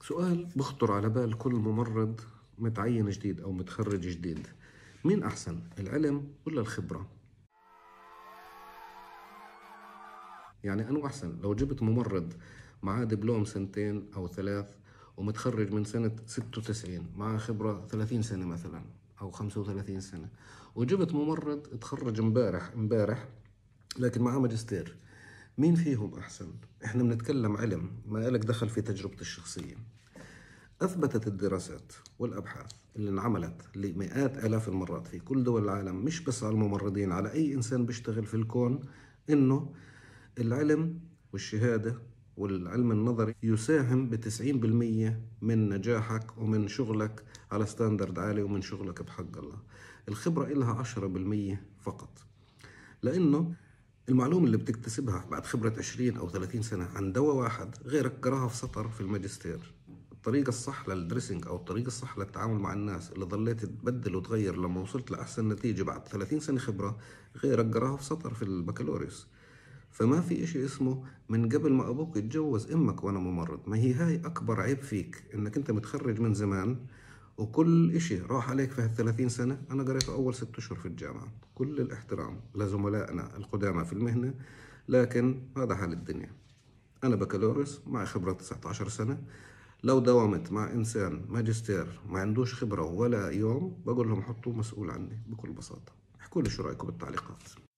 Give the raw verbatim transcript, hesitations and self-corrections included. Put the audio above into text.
سؤال بخطر على بال كل ممرض متعين جديد أو متخرج جديد. مين أحسن، العلم ولا الخبرة؟ يعني أنو أحسن لو جبت ممرض معاه دبلوم سنتين أو ثلاث ومتخرج من سنة ستة وتسعين معاه خبرة ثلاثين سنة مثلا أو خمسة وثلاثين سنة، وجبت ممرض تخرج امبارح امبارح لكن معاه ماجستير، مين فيهم أحسن؟ إحنا بنتكلم علم، ما إلك دخل في تجربتي الشخصية. أثبتت الدراسات والأبحاث اللي انعملت لمئات آلاف المرات في كل دول العالم، مش بس على الممرضين، على أي إنسان بيشتغل في الكون، إنه العلم والشهادة والعلم النظري يساهم بتسعين بالمية من نجاحك ومن شغلك على ستاندرد عالي ومن شغلك بحق الله. الخبرة إلها عشرة بالمية فقط، لأنه المعلومة اللي بتكتسبها بعد خبرة عشرين أو ثلاثين سنة عن دواء واحد غيرك قراها في سطر في الماجستير. الطريقة الصح للدريسنج أو الطريقة الصح للتعامل مع الناس اللي ضليت تبدل وتغير لما وصلت لأحسن نتيجة بعد ثلاثين سنة خبرة غيرك قراها في سطر في البكالوريوس. فما في إشي اسمه من قبل ما أبوك يتجوز أمك وأنا ممرض. ما هي هاي أكبر عيب فيك، إنك أنت متخرج من زمان وكل إشي راح عليك في هالثلاثين سنة أنا قريته أول ست أشهر في الجامعة. كل الاحترام لزملائنا القدامى في المهنة، لكن هذا حال الدنيا. أنا بكالوريوس مع خبرة تسعة عشر سنة، لو داومت مع إنسان ماجستير ما عندوش خبرة ولا يوم بقول لهم حطوه مسؤول عني بكل بساطة. احكوا لي شو رأيكم بالتعليقات.